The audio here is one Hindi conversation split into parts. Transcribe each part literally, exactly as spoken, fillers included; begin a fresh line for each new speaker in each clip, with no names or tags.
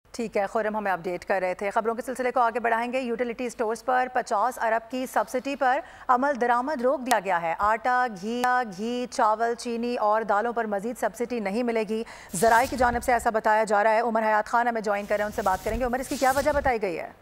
ठीक है, खुरम हमें अपडेट कर रहे थे। खबरों के सिलसिले को आगे बढ़ाएंगे। यूटिलिटी स्टोर्स पर पचास अरब की सब्सिडी पर अमल दरामद रोक दिया गया है। आटा, घी घी चावल, चीनी और दालों पर मजीद सब्सिडी नहीं मिलेगी। ज़राए की जानिब से ऐसा बताया जा रहा है। उमर हयात खान हमें ज्वाइन कर रहे हैं, उनसे बात करेंगे। उमर, इसकी क्या वजह बताई गई है?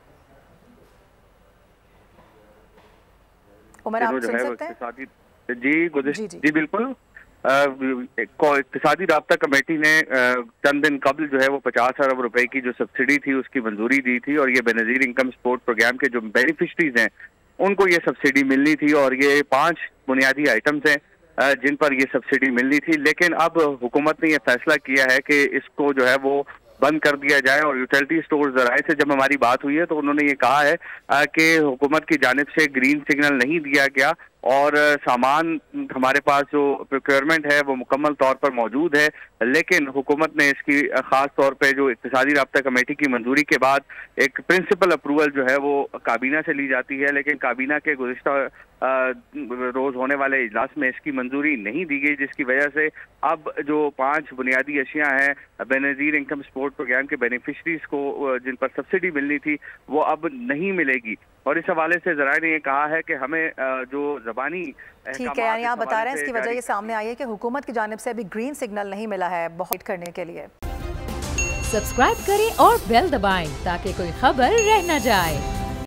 उमर, आप सुन सकते हैं?
जी जी जी बिल्कुल। इक़्तिसादी राब्ता कमेटी ने चंद दिन कबल जो है वो पचास अरब रुपए की जो सब्सिडी थी उसकी मंजूरी दी थी, और ये बेनज़ीर इनकम सपोर्ट प्रोग्राम के जो बेनिफिशरीज हैं उनको ये सब्सिडी मिलनी थी, और ये पांच बुनियादी आइटम्स हैं जिन पर ये सब्सिडी मिलनी थी। लेकिन अब हुकूमत ने यह फैसला किया है कि इसको जो है वो बंद कर दिया जाए। और यूटिलिटी स्टोर ज़राए से जब हमारी बात हुई है तो उन्होंने ये कहा है कि हुकूमत की जानिब से ग्रीन सिग्नल नहीं दिया गया, और सामान हमारे पास जो प्रोक्योरमेंट है वो मुकम्मल तौर पर मौजूद है, लेकिन हुकूमत ने इसकी खास तौर पे जो इक़्तिसादी राब्ता कमेटी की मंजूरी के बाद एक प्रिंसिपल अप्रूवल जो है वो काबीना से ली जाती है, लेकिन काबीना के गुज़िश्ता रोज होने वाले इजलास में इसकी मंजूरी नहीं दी गई, जिसकी वजह से अब जो पांच बुनियादी अशिया हैं बेनज़ीर इनकम सपोर्ट प्रोग्राम के बेनिफिशरीज को जिन पर सब्सिडी मिलनी थी वो अब नहीं मिलेगी। और इस हवाले से ज़राए ने ये कहा है कि हमें जो ज़बानी
ठीक है, यानी आप बता रहे हैं इसकी वजह ये सामने आई है कि हुकूमत की जानिब से अभी ग्रीन सिग्नल नहीं मिला है बहुत करने के लिए।
सब्सक्राइब करें और बेल दबाएं ताकि कोई खबर रह न जाए।